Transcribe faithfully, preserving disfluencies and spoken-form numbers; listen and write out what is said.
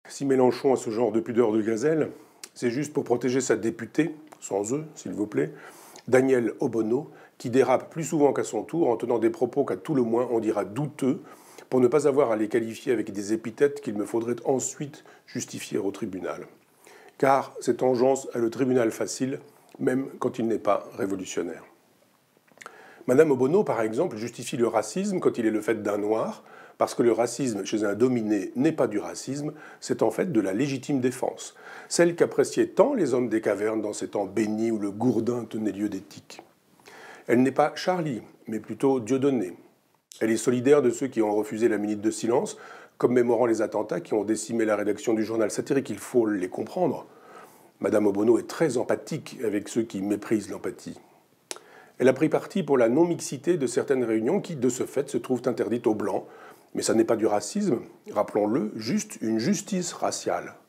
Si Mélenchon a ce genre de pudeur de gazelle, c'est juste pour protéger sa députée, sans eux, s'il vous plaît, Danielle Obono, qui dérape plus souvent qu'à son tour en tenant des propos qu'à tout le moins on dira douteux, pour ne pas avoir à les qualifier avec des épithètes qu'il me faudrait ensuite justifier au tribunal. Car cette engeance a le tribunal facile, même quand il n'est pas révolutionnaire. Madame Obono, par exemple, justifie le racisme quand il est le fait d'un noir, parce que le racisme chez un dominé n'est pas du racisme, c'est en fait de la légitime défense, celle qu'appréciaient tant les hommes des cavernes dans ces temps bénis où le gourdin tenait lieu d'éthique. Elle n'est pas Charlie, mais plutôt Dieudonné. Elle est solidaire de ceux qui ont refusé la minute de silence, commémorant les attentats qui ont décimé la rédaction du journal satirique. Il faut les comprendre. Madame Obono est très empathique avec ceux qui méprisent l'empathie. Elle a pris parti pour la non-mixité de certaines réunions qui, de ce fait, se trouvent interdites aux Blancs. Mais ça n'est pas du racisme, rappelons-le, juste une justice raciale.